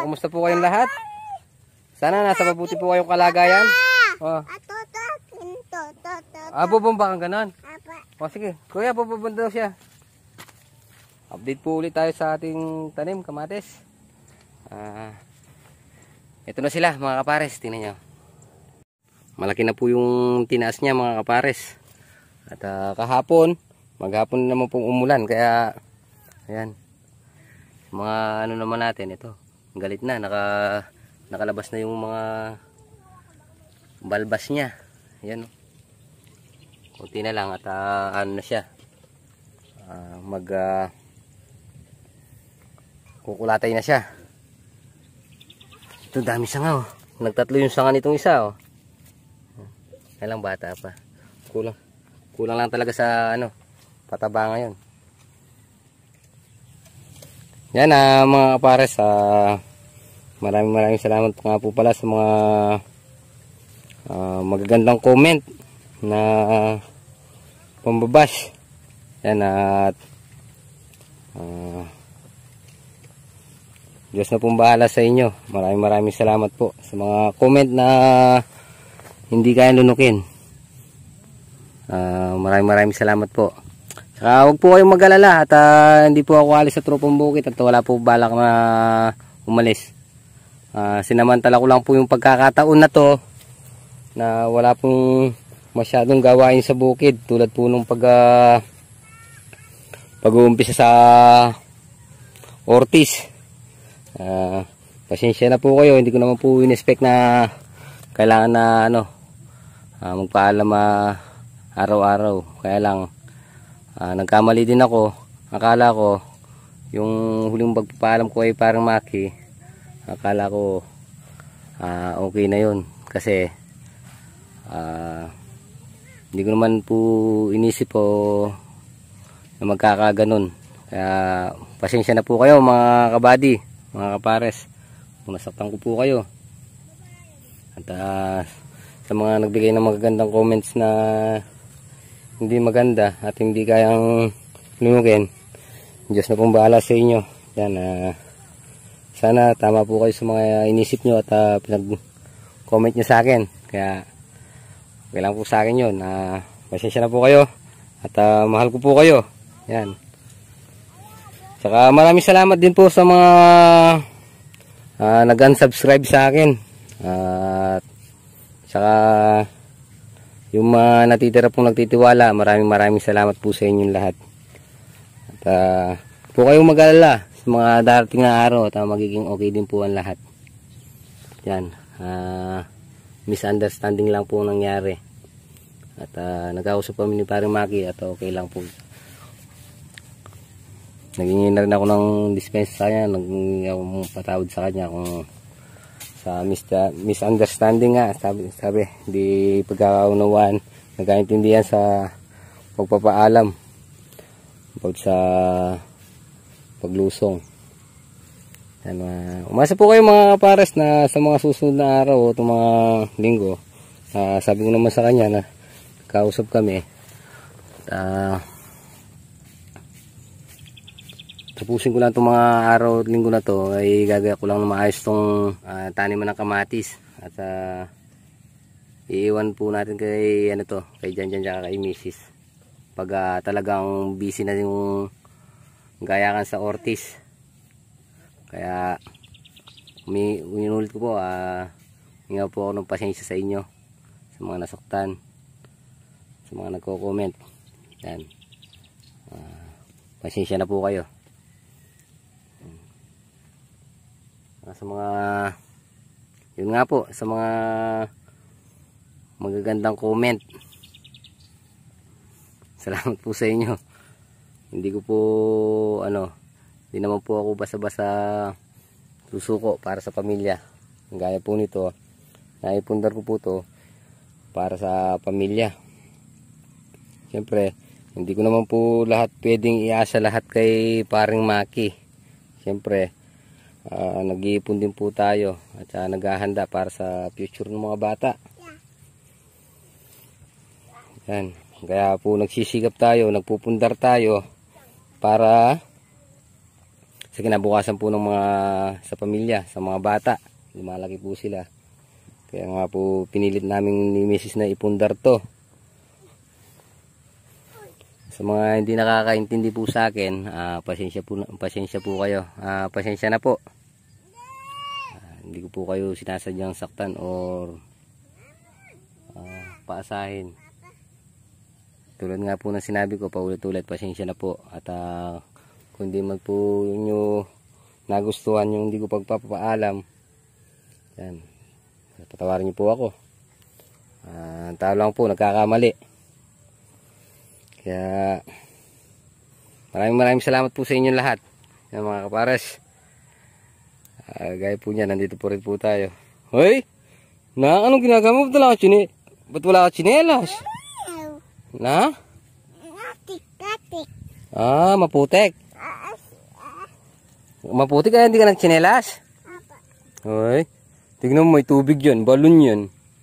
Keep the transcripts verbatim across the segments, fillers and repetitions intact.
kumusta po kayong lahat? Sana nasa mabuti po kayong kalagayan. Oh. Ah, bubumba kang ganon. O sige, kuya, bubumba daw siya. Update po ulit tayo sa ating tanim, kamatis. Ah, ito na sila mga kapares, tingnan nyo. Malaki na po yung tinaas niya mga kapares. At uh, kahapon, maghapon naman pong umulan, kaya ayan. Mga ano naman natin ito, galit na, naka, nakalabas na yung mga balbas niya. Ayan, kunti na lang at uh, ano na siya, uh, mag uh, kukulatay na siya. Ito dami sanga, oh. Nagtatlo yung sanga nitong isa, oh. Kailang bata pa, kulang kulang lang talaga sa ano, pataba ngayon. Yan ah, mga kapares, ah, maraming maraming salamat po nga po pala sa mga ah, magagandang comment na ah, pambabash. Yan at ah, Diyos na pong bahala sa inyo. Maraming maraming salamat po sa mga comment na hindi kayang lunukin. ah, Maraming maraming salamat po. Uh, huwag po kayong mag-alala at uh, hindi po ako alis sa Tropong Bukid at wala po balak na umalis. Uh, sinamantala ko lang po yung pagkakataon na to na wala pong masyadong gawain sa bukid tulad po nung pag uh, pag-uumpisa sa Ortiz. Uh, pasensya na po kayo, hindi ko naman po in-expect na kailangan na ano, uh, magpaalam uh, araw-araw. Kaya lang Uh, nagkamali din ako. Akala ko yung huling pagpapaalam ko ay parang Maki. Akala ko uh, okay na yun. Kasi uh, hindi ko naman po inisip po na magkakaganon. Kaya pasensya na po kayo mga kabady, mga kapares, kung nasaktan ko po kayo. At uh, sa mga nagbigay ng magagandang comments na hindi maganda at hindi kayang lunukin, Diyos na pong bahala sa inyo. Yan, uh, sana tama po kayo sa mga inisip nyo at uh, pinag-comment nyo sa akin. Kaya kailangan po sa akin yun. Uh, pasensya na po kayo at uh, mahal ko po kayo. Yan. Saka maraming salamat din po sa mga uh, nag-unsubscribe sa akin. At uh, saka yung mga uh, natitira pong nagtitiwala, maraming maraming salamat po sa inyong lahat. At uh, po kayong mag-alala sa mga darating na araw at uh, magiging okay din po ang lahat. Yan, uh, misunderstanding lang po nangyari. At uh, nag-ausap kami ni Paring Maki at okay lang po. Nagingin na rin ako ng dispense sa kanya, naging ako patawad sa kanya kung sa misunderstanding nga, sabi, sabi hindi pagkakaunawaan, nagkaintindihan sa pagpapaalam about sa paglusong. Yan, uh, umasa po kayo mga kapares na sa mga susunod na araw o itong mga linggo, uh, sabi ko naman sa kanya na kausap kami at uh, tapusin ko lang itong mga araw at linggo na to, ay gagaya ko lang na maayos itong uh, taniman ng kamatis. At uh, iiwan po natin kay ano to, kay Janjan at kay Missus pag uh, talagang busy na yung gayakan sa Ortiz. Kaya uminulit ko po, uh, hinga po ako ng pasensya sa inyo, sa mga nasaktan, sa mga nagko-comment. Yan, uh, pasensya na po kayo. Sa mga yun nga po, sa mga magagandang comment, salamat po sa inyo. Hindi ko po ano, hindi naman po ako basta-basta susuko para sa pamilya. Gaya po nito, naipundar ko po to para sa pamilya. Siyempre hindi ko naman po lahat pwedeng iasa lahat kay Paring Maki. Siyempre Uh, nag-iipon din po tayo at uh, naghahanda para sa future ng mga bata. Yan. Kaya po nagsisigap tayo, nagpupundar tayo para sa kinabukasan po ng mga sa pamilya, sa mga bata. Lumalaki po sila. Kaya nga po pinilit namin ni Missus na ipundar to. Sa mga hindi nakakaintindi po sa akin, uh, pasensya po, pasensya po kayo. Uh, pasensya na po. Uh, hindi ko po kayo sinasadyang saktan or uh, paasahin. Tulad nga po ng sinabi ko, paulit-ulit, pasensya na po. At uh, kung di man po nyo nagustuhan yung hindi ko pagpapaalam, yan, patawarin niyo po ako. Uh, tao lang po, nagkakamali. Kaya maraming maraming salamat po sa inyong lahat. Yan mga kapares. Uh, gaya po niya, nandito po rin po tayo. Hoy! Na, anong ginagawa mo? Ba't wala ka chine? Ba't wala ka chinelas? Na? Ah, maputek. Maputik kaya hindi ka nagchinelas? Hoy! Tignan mo, may tubig yun, balon yun.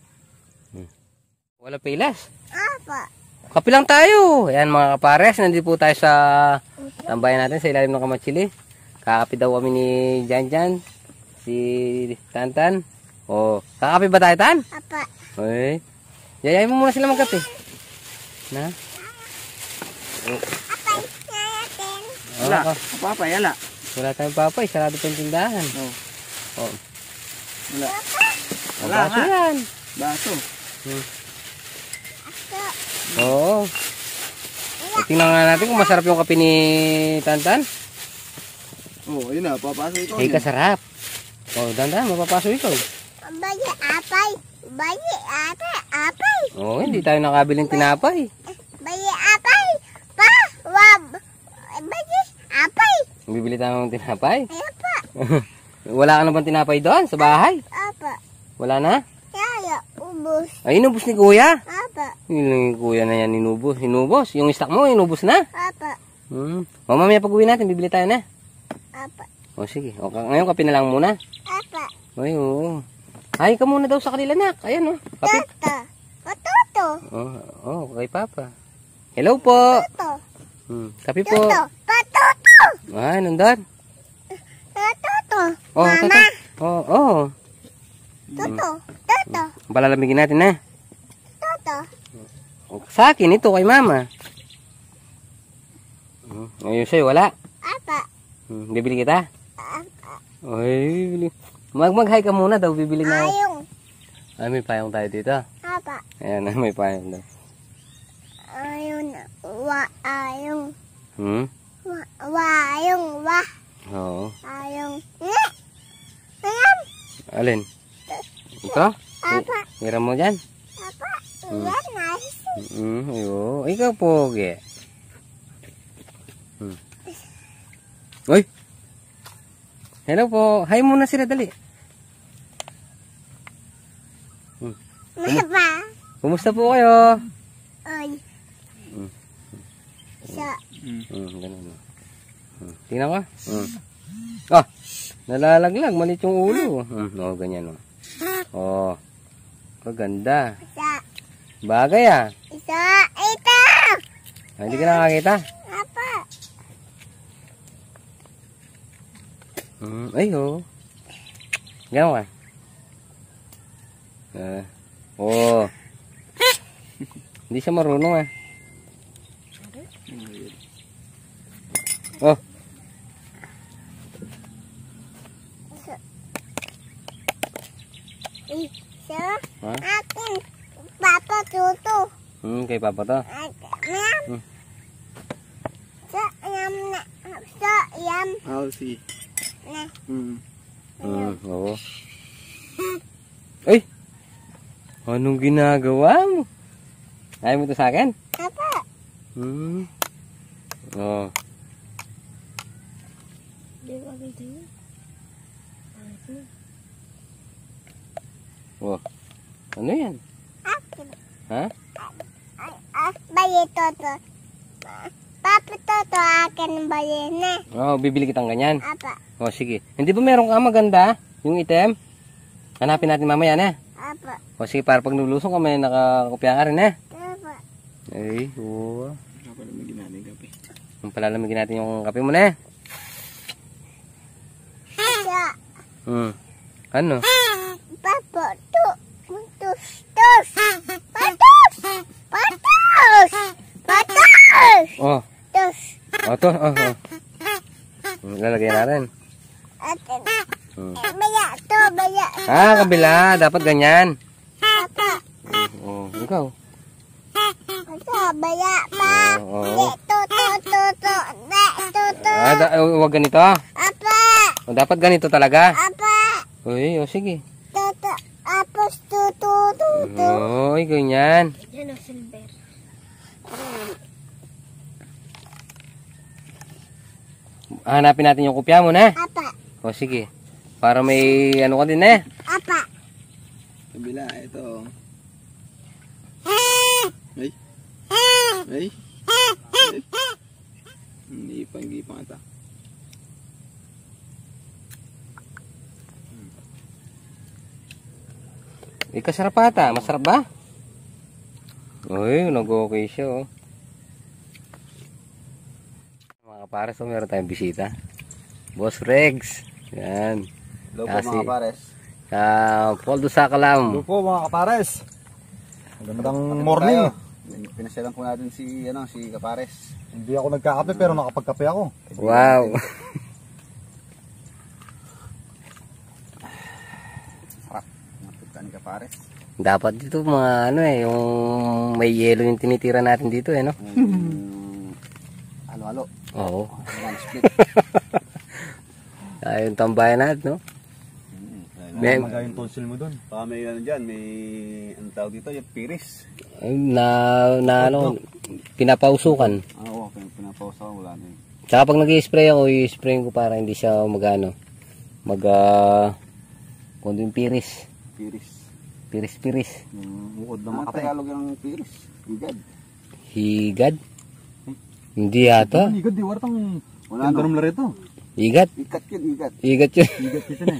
Wala pilas? Apa. Kape lang tayo. Ayan mga kapares, nandito po tayo sa tambayan natin sa ilalim ng kamatsili. Kakape daw kami ni Jan Jan, si Tantan. O, kakape ba tayo, Tan? Apa. Hoy. Yayain mo muna sila magkape. Na? Apay, natin. Wala. Papay, ala. Wala tayong papay, sarado pa yung tindahan. Oh. Oh. Wala. Ang Wala baso nga. yan. Baso. Hmm. Aso. Oo. E, tingnan nga natin kung masarap yung kape ni Tantan. Oh, ayun na, papasok ikaw. Ay, yan. kasarap. Oh, dandan, mapapasok ikaw. Bayi apay. Bayi apay. Apay. Oh, hindi tayo nakabiling tinapay. Bayi apay. Pa. Wab. Bayi apay. Bibili tayo ng tinapay. Apa. Wala ka na bang tinapay doon sa bahay? Apa. Wala na? Yaya. Ubus. Ay, inubos ni Kuya. Apa. Yung Kuya na yan, inubos. Inubos. Yung stock mo, inubos na. Apa. Hmm. O, mamaya pag-uwi natin, bibili tayo na. Apa. O, sige. O, ngayon kape na lang muna. Apa. Ay, oo. Ay, ka muna daw sa kanila, nak. Ayan, o. Kape. Toto. Toto. Oh, oh, kay Papa. Hello po. Toto. Hmm. Kape po. Toto. Patoto. Ay, nandun. Toto. Oh, Mama. toto. Oh, oh. Toto. Toto. Palalamigin natin, na. Toto. Sa akin, ito kay Mama. Hmm. Ngayon sa'yo, wala. Apa. Hmm. Bibili kita? Apa. Ay, bibili. Mag mag-hi ka muna daw, bibili na. Ayong. Ay, may payong tayo dito. Apa. Ayan, may payong daw. Ayong. Wa. Ayong. Hmm? Wa. Wa. Ayong. Wa. Oo. Ayong. Nga. Ayam. Alin? Ito? Apa. Hiram mo dyan? Apa. Yan. Nice. Hmm, ayo. Ikaw pogi. Hmm. Uy! Hello po. Hi muna sila, dali. Hmm. Mapa. Kumusta po kayo? Oy. Hmm. Sa. Hmm, ganun. Hmm. Tingnan ko. Hmm. Ah! Nalalaglag. Malit yung ulo. Hmm. Oo, ganyan. Oh. Oh. Kaganda. Sa. Bagay ah. Isa. Ito. Ah, hindi ka nakakita? Apa. Hmm. Ay, oh. Ganun ka. Ah. Oh. Hindi siya marunong ah. Oh. Isa. Ha? Akin. Papa tuto. Hmm, kay Papa to. Yam. Hmm. Sa yam na. Sa yam I'll see. na. Hmm. Hmm, oo. Ay! Anong ginagawa mo? Ayaw mo to sa akin? Apa. Hmm. Oh. Oh. Ano yan? Akin. Ha? Ay, ah, bayi toto. Papa toto akin bayi na. Oh, bibili kitang ganyan. Apa. Oh, sige. Hindi ba meron ka maganda? Yung item? Hanapin natin mamaya na. Apa. O sige, para pag nulusong ka, may nakakopya ka rin eh. Apa. Ay, oo. Kapalamigin natin kape. Ang palalamigin natin yung kape mo na eh. Hmm. Ano? Papa, tu, tus, tus, patus, patus, patus, Oh. tus, Oh, to. Oh, oh. Hmm, lalagyan natin. atin. Hmm. Eh, baya, to, baya. Ah, kabila. Dapat ganyan. Papa, Oh, ikaw. ito, baya pa. Oo, oo. De, to, to, to, to, de, to, to. Ah, da, eh, huwag ganito. Apa, Oh, dapat ganito talaga. apa, Uy, oh, sige. to, to, apos, to, to, to, to. Uy, ganyan. Yan o, silver. Hanapin natin yung kopya mo na. Apa, O, sige. Para may ano ka din eh. apa. Kabila, ito. Ay. Ay. Ay. Hindi pa, hindi pa ata. Ikasarap ata. Masarap ba? Uy, nag-okay siya oh. Mga kapares, oh, meron tayong bisita. Boss Regs. Yan. Hello po Kasi- mga kapares. Sa Poldo Sakalam. Hello po mga kapares. Magandang morning. Tayo. Pinasyalan po natin si, ano, si Kapares. Hindi ako nagkakape pero nakapagkape ako. Wow. Sarap. Matuka ni Kapares. Dapat dito mga ano eh, yung may yelo yung tinitira natin dito eh, no? Um, halo-halo. Oo. One split. Ayun tambayan natin, no? May, Maganda yung tonsil mo dun. Baka may ano dyan, may ano tawag dito, yung piris. na, na ano, pinapausukan. Ah, oo, pin- pinapausa ko, wala na yun. Tsaka pag nag-i-spray ako, i-spray ko para hindi siya magano, mag, uh, kundi yung piris. Piris. Piris-piris. Yung bukod na makape. Tagalog yung piris. Higad. Higad? Hindi yata. Higad, di wartang Wala no. ganun larito. Igat? Ikat yun, ikat. Igat yun. Higad kita na eh.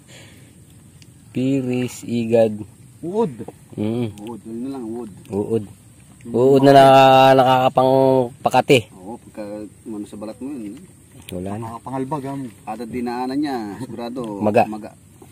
Piris, igad. Uod. Mm, Wood, yun na lang, wood. uod. Uod na, na nakakapang pakati. Oo, pagka umano sa balat mo yun. Wala na. Nakapangalbag ha. Kada dinaanan niya, sigurado. Maga. Maga.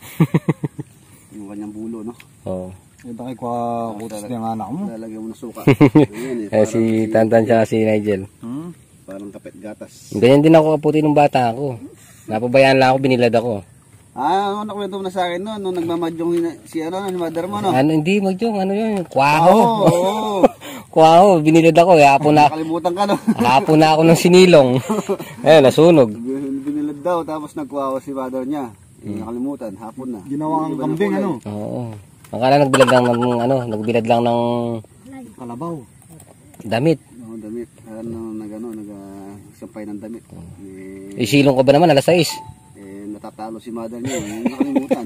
Yung kanyang bulo, no? Oo. Yung takay ko kutis na yung anak mo. Lalagyan mo na suka. Ayan eh, Eh, si Tantan siya si Nigel. Hmm? Parang kapet gatas. Ganyan din ako kaputi nung bata ako. Napabayaan lang ako, binilad ako. Ah, ano nakwento mo na sa akin no? Nung nagmamadyong hina- si ano, si mother mo, no? Ano, hindi, magjong, ano yun, kwaho. Oo, oo. Kwaho, binilad ako, eh, hapon na, Nakalimutan ka, no? hapon na ako ng sinilong. Ayun, nasunog. Bin- Binilad daw, tapos nagkuha si mother niya. Eh, nakalimutan, hapon na. Ginawa kang Iba na kambing kulay. ano. Oo. Akala nagbilad lang ng, ano, nagbilad lang ng Kalabaw. damit. Oo, damit. Ano, nag ano, nag uh, sampay ng damit. Eh, Isilong ko ba naman, alas sais? eh, natatalo si mother niya. Eh, nakalimutan.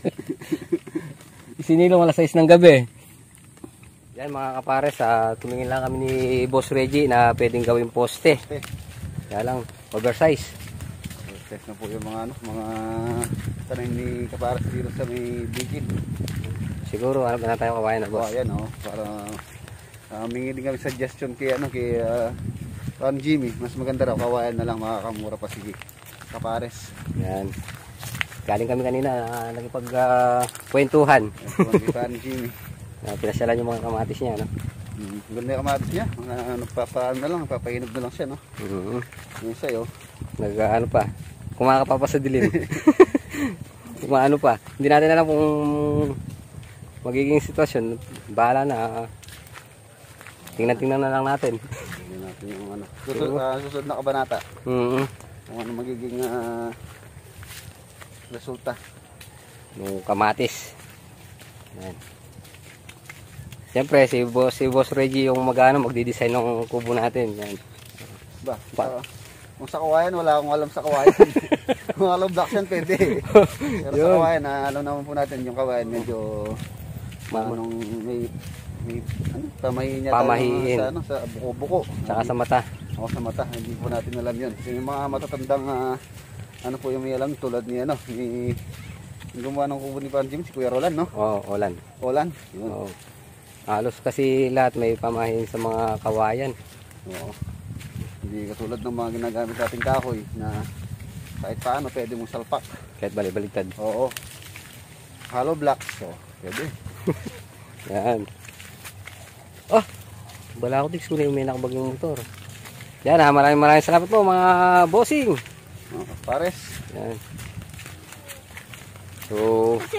Sinilong alas sais ng gabi. Yan mga kapares, ah, tumingin lang kami ni Boss Reggie na pwedeng gawing poste. Kaya lang, oversize. Test na po yung mga ano, mga tanim ni Kaparas dito sa may bigit. Siguro, ano ba na tayo kawain na So, boss? ayan oh, para uh, mingi din kami suggestion kay ano kay uh, Ron Jimmy, mas maganda raw kawayan na lang, makakamura pa sige. Kapares. Yan. Galing kami kanina, uh, nagipag uh, kwentuhan. Ito kay Ron Jimmy. Uh, pinasyalan yung mga kamatis niya, no? Hmm, ganda yung kamatis niya. Mga ano papaano na lang, papahinog na lang siya, no. Mm-hmm. Yung sa'yo. Nag, uh, ano pa, kumakapa pa sa dilim. Kumaano pa. Hindi natin alam kung magiging sitwasyon. Bahala na. Uh, tingnan-tingnan na lang natin. Tingnan natin yung ano. Susunod, uh, susunod na kabanata. Mm-hmm. Kung ano magiging uh, resulta. Yung kamatis. Yan. Siyempre, si Boss, si Boss Reggie yung mag-ano, magdi-design ng kubo natin. Yan. Ba, Pa- sa, kung sa kawayan, wala akong alam sa kawayan. Kung alam block yan, pwede. Pero sa Yun. kawayan, ah, alam naman po natin yung kawayan, medyo Ma- manong may, may ano, pamahiin niya Pamahiin. sa, ano, sa buko-buko. Tsaka sa mata. Ako sa mata, hindi po natin alam yun. Kasi yung mga matatandang, ah, ano po yung may alam, tulad ni, ano, ni, yung gumawa ng kubo ni Pan Jim, si Kuya Roland, no? Oo, oh, Olan. Roland, yun. Oo. Halos kasi lahat may pamahin sa mga kawayan. Oo. Hindi katulad ng mga ginagamit nating kahoy na Kahit paano, pwede mong salpak. Kahit bali-baliktad. Oo. Hollow blocks. So, pwede. Yan. Oh, bala ko tiks kung may nakabag yung motor. Yan ha, maraming maraming salamat po mga bossing. Oh, pares. Yan. So, Kasi,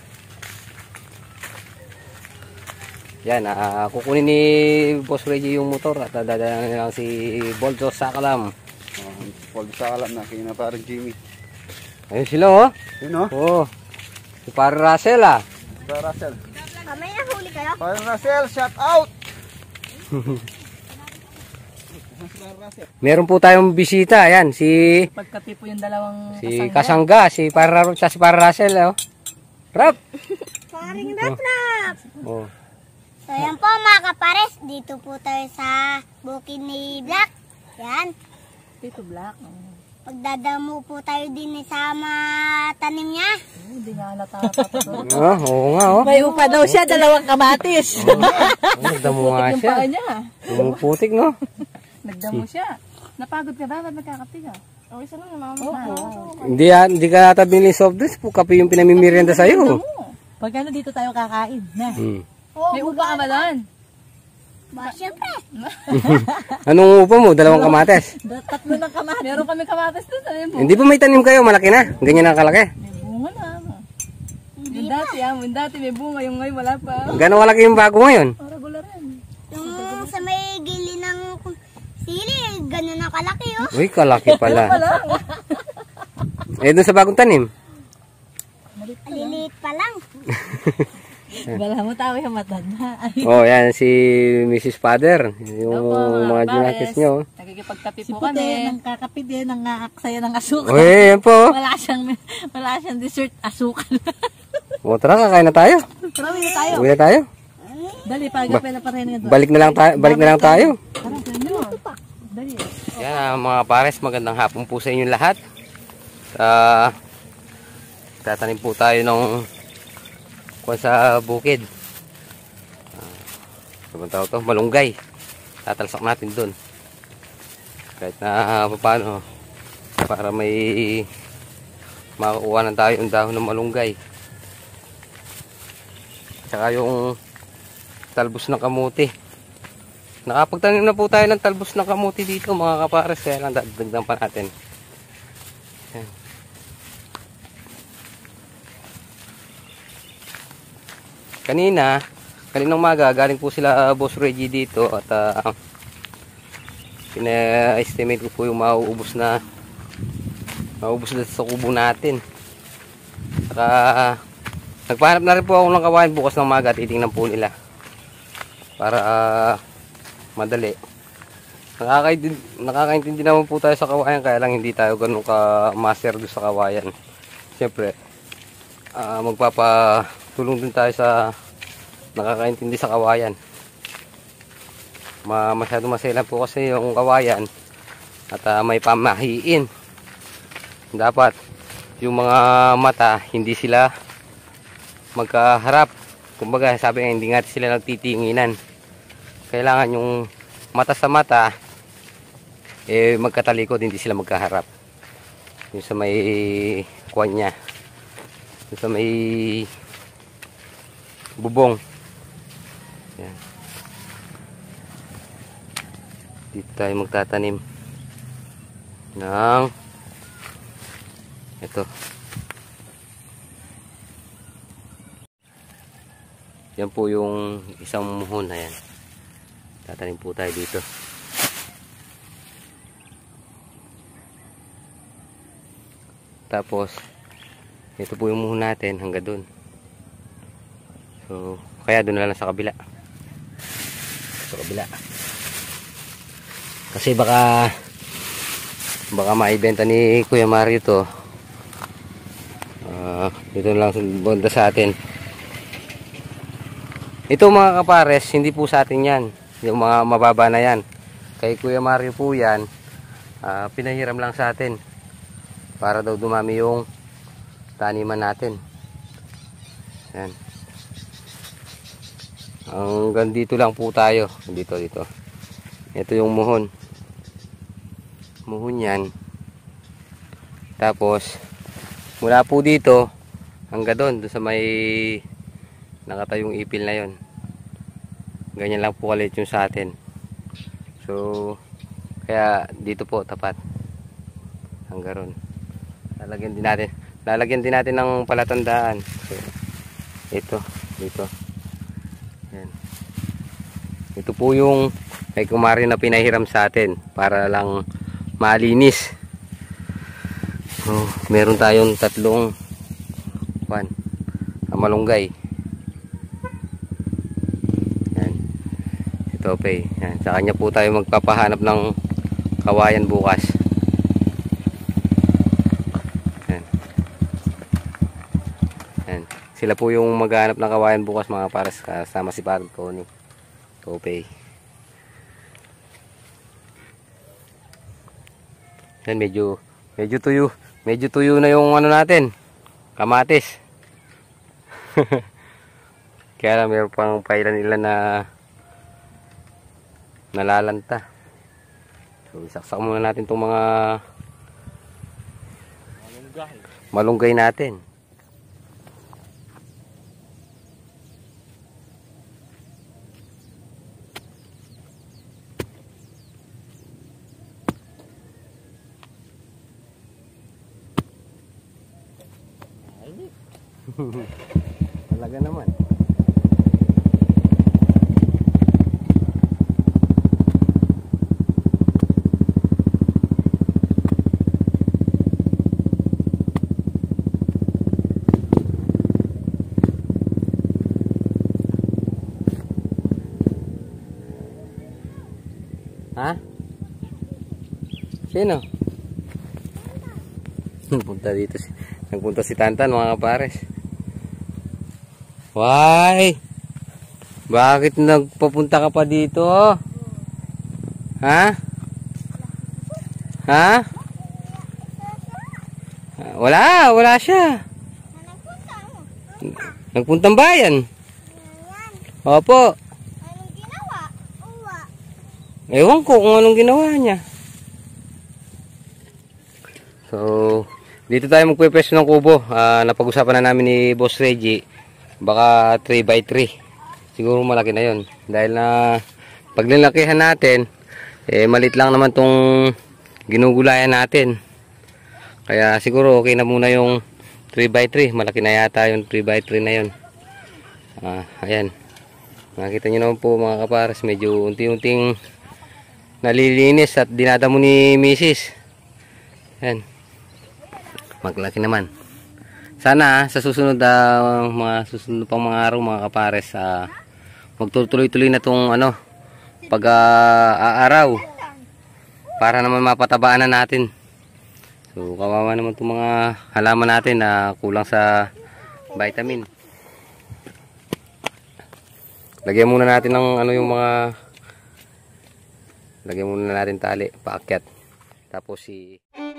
yan, ah, kukunin ni Boss Reggie yung motor at dadala na lang si Boldo Sakalam. Oh, Paul sa alam na, kaya na parang Jimmy. Ayun sila oh. Yun o. Oh. Si Par Russell ah. Sa Russell. ah, may nahuli kayo? Parang Russell, shout out! Meron po tayong bisita, ayan, si Pagkatipo yung dalawang si Kasangga, si Par si Par Russell oh. Rap. Paring rap-rap. Oh. So yan po mga kapares, dito po tayo sa bukid ni Black. Yan. Tito Black. Oh, Pagdadamo po tayo din sa mga tanim niya. hindi nga halata pa. Ah, oo nga oh. May upa daw siya, dalawang kamatis. Oh, nagdamo nga Yung siya. paa niya. Pumuputik no. Nagdamo siya. Napagod ka ba? Ba't nagkakape ka? Okay sa lang, mama. Oo. Hindi ah, hindi ka natabi ni soft drinks, po kape yung pinamimirienda sa iyo. Pag ano dito tayo kakain, na. Hmm. May upa ka ba doon? Ba, syempre. Anong upo mo? Dalawang kamates. Tatlo ng kamatis. Meron kami kamatis doon. Ano yung Hindi ba may tanim kayo? Malaki na. Ganyan ang kalaki. May bunga na. Ano? Yung dati, ah, yung dati may bunga, yung ngayon wala pa. Gano'ng kalaki yung bago ngayon? Para gula rin. Yung sa may gili ng sili, ganun ang kalaki oh. Uy, kalaki pala. Eh, doon sa bagong tanim. Liliit pa lang. Wala mo tao yung matanda. Ay, Oh, yan si Missus Father. Yung Opo, mga pares. ginakis nyo. Nagkikipagkape Si po Puti, kami. nang kakape din, nang aaksaya ng asukal. Uy, yan po. Wala siyang, wala siyang dessert, asukal. O, tara, kakain na tayo. Tara, uwi na tayo. Uwi na tayo. Dali, pagape na pa rin nga doon. Balik na lang tayo. Balik na lang tayo. Tara, ganyo. Dali. Yan ah, mga pares, magandang hapon po sa inyong lahat. Uh, tatanim po tayo ng kuwan sa bukid. Uh, tawag to, malunggay. Tatalsak natin dun. Kahit na uh, paano para may makakuha na tayo yung dahon ng malunggay. Tsaka yung talbos ng kamuti. Nakapagtanim na po tayo ng talbos ng kamuti dito mga kapares, kaya lang dadagdagan pa natin. Yan. Kanina, kaninang maga, galing po sila uh, Boss Reggie dito at uh, pina-estimate ko po yung mauubos na mauubos na sa kubo natin. Saka uh, nagpahanap na rin po ako ng kawain bukas ng maga at titingnan po nila para uh, madali. Nakakaintindi, nakakaintindi naman po tayo sa kawayan, kaya lang hindi tayo ganun ka master doon sa kawayan. Siyempre uh, magpapatulong din tayo sa nakakaintindi sa kawayan. Ma masyado maselan po kasi yung kawayan at uh, may pamahiin. Dapat yung mga mata hindi sila magkaharap. Kumbaga sabi nga hindi nga sila nagtitinginan. Kailangan yung mata sa mata eh magkatalikod, hindi sila magkaharap. Yung sa may kuwan niya, yung sa may bubong. Yan. Dito tayo magtatanim ng ito. Yan po yung isang muhon. Ayan, tatanim po tayo dito. Tapos ito po yung muhon natin hanggang dun. So kaya doon na lang sa kabila. Sa kabila. Kasi baka baka maibenta ni Kuya Mario to. Uh, dito na lang sa banda sa atin. Ito mga kapares, hindi po sa atin yan. Yung mga mababa na yan. Kay Kuya Mario po yan. Uh, pinahiram lang sa atin. Para daw dumami yung taniman natin. Yan. Hanggang dito lang po tayo. Dito, dito. Ito yung muhon. Muhon yan. Tapos mula po dito hanggang doon, doon sa may nakatayong ipil na yon. Ganyan lang po kalit yung sa atin. So kaya dito po tapat hanggang ron. Lalagyan din natin, lalagyan din natin ng palatandaan. So, ito dito. Yan. Ito po yung kay kumari na pinahiram sa atin para lang malinis. So, meron tayong tatlong pan malunggay. Yan. Ito pa eh. Yan. Sa kanya po tayo magpapahanap ng kawayan bukas. Yan. Yan. Sila po yung maghanap ng kawayan bukas mga pares, kasama si Parang Tony. Topay. Yan, medyo medyo tuyo, medyo tuyo na yung ano natin, kamatis. Kaya lang meron pang pailan nila na nalalanta. So isaksak muna natin itong mga malunggay, malunggay natin. Talaga naman. Ha? Sino? Punta dito si Nagpunta si Tantan mga kapares. Why? Bakit nagpapunta ka pa dito? Ha? Ha? Wala, wala siya. Nagpuntang bayan. Opo. Anong ginawa? Uwa. Ewan ko kung anong ginawa niya. So, dito tayo magpwepesto ng kubo. Uh, napag-usapan na namin ni Boss Reggie. Baka three by three. Siguro malaki na yon. Dahil na pag nilakihan natin, eh malit lang naman tong ginugulayan natin. Kaya siguro okay na muna yung three by three. Malaki na yata yung three by three na yon. Ah, ayan. Nakita nyo naman po mga kapares, medyo unti-unting nalilinis at dinadamo ni Missus. Ayan. Maglaki naman. Sana sa susunod uh, mga susunod pang mga araw mga kapares, uh, magtutuloy-tuloy na tong ano pag-aaraw uh, para naman mapatabaan na natin. So kawawa naman itong mga halaman natin na kulang sa vitamin. Lagyan muna natin ng ano yung mga lagyan muna natin tali paakyat. Tapos si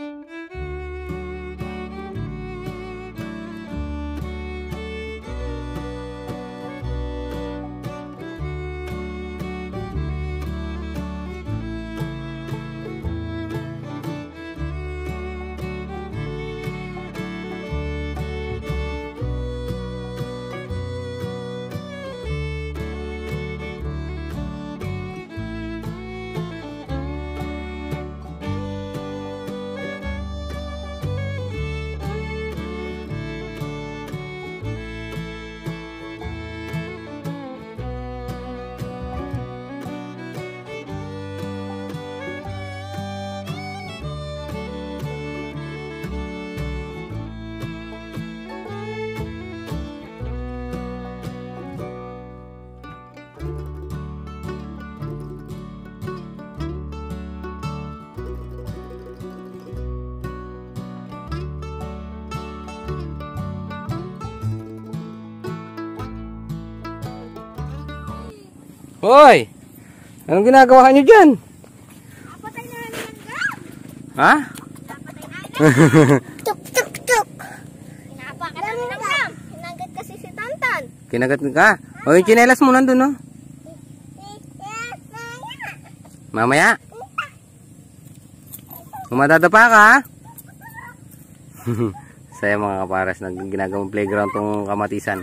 Hoy! Anong ginagawa niyo diyan? Napatay na naman ka. Ha? Napatay na. Tuk tuk tuk. Pinapa ka namin ng ram. Hinagat kasi si Tantan. Kinagat ka? O yung tsinelas mo nandun, no? Mamaya? Kung madadapa ka, ha? Saya mga kapares, nag ginagawang playground tong kamatisan.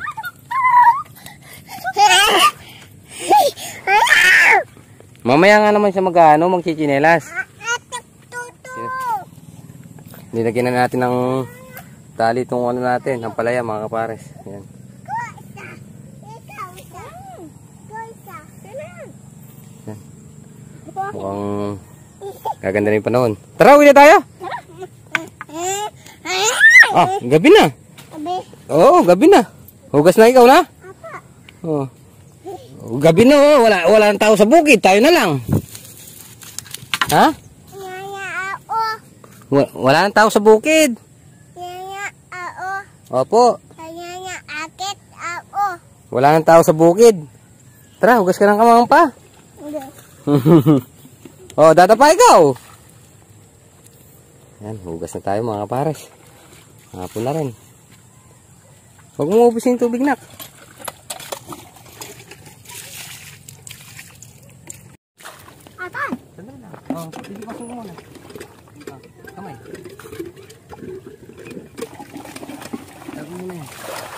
Mamaya nga naman siya mag-ano, magchichinelas. Nilagyan na natin ng tali itong ano natin, ang palaya mga kapares. Yan. Yan. Mukhang gaganda na yung panahon. Tara, uwi na tayo! Ah, gabi na. Oo, gabi na. Hugas na ikaw na? Oo. Gabi na, oh. Wala, wala nang tao sa bukid. Tayo na lang. Ha? Wala, wala nang tao sa bukid. Opo. Wala nang tao sa bukid. Tara, hugas ka ng kamang pa. Oh, data pa ikaw. Yan, hugas na tayo mga pares. Hapon na rin. Huwag mo ubusin yung tubig, nak. Atan! Sandali lang. Oh, sige, pasok mo muna. Ah, kamay. Lagyan mo na yan.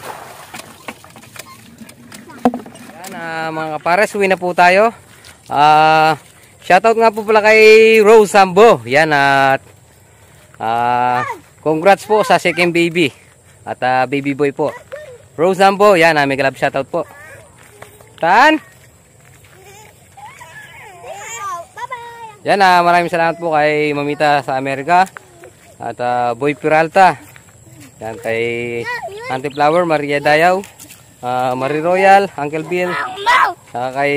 Yan, ah, mga kapares, uwi na po tayo. Ah, shoutout nga po pala kay Rose Sambo. Yan, at ah, congrats po sa second baby. At uh, baby boy po. Rose Sambo, yan, uh, mega love shoutout po. Tan? Yan, uh, maraming salamat po kay Mamita sa Amerika. At uh, Boy Peralta. Yan, kay Auntie Flower, Maria Dayaw, uh, Marie Royal, Uncle Bill. Saka kay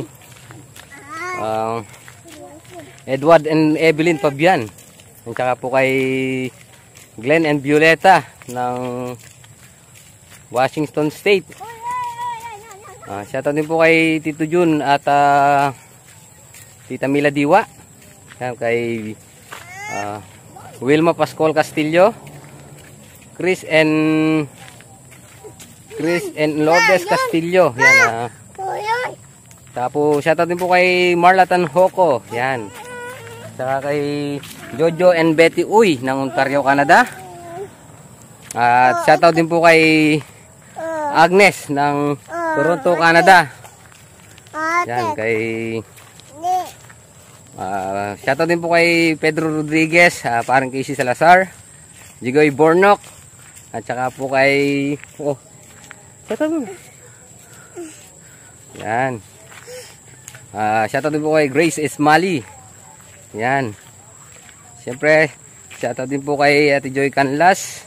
uh, Edward and Evelyn Fabian. At saka po kay Glenn and Violeta ng Washington State. Uh, shoutout din po kay Tito Jun at uh, Tita Mila Diwa. Yan, kay uh, Wilma Pascual Castillo, Chris and Chris and Lourdes Castillo. Yan. Uh, tapos shoutout din po kay Marla Tanhoco. Yan. Saka kay Jojo and Betty Uy ng Ontario, Canada. At shoutout din po kay Agnes ng Toronto, Canada. Yan, kay uh, shoutout din po kay Pedro Rodriguez, uh, parang Casey Salazar, Jigoy Bornok, at saka po kay oh, shoutout mo. Yan. Uh, shoutout din po kay Grace Esmali. Yan. Siyempre, shoutout din po kay Ate Joy Canlas.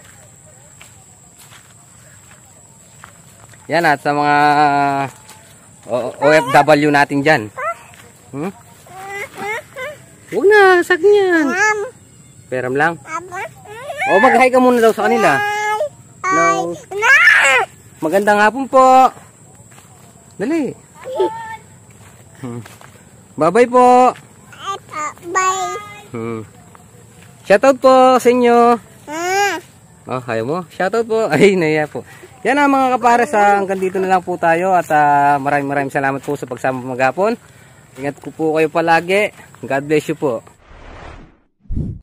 Yan, at sa mga O F W natin dyan. Hmm? Huwag na, sak niyan. Peram lang. O, mag-hi ka muna daw sa kanila. Hello. Magandang hapon po. Dali. Hmm. Bye-bye po. Bye. Hmm. Shoutout po sa inyo. Oh, ayaw mo? Shoutout po. Ay, naiya po. Yan ang mga kapares, ah, hanggang dito na lang po tayo at uh, maraming maraming salamat po sa pagsama maghapon. Ingat ko po kayo palagi. God bless you po.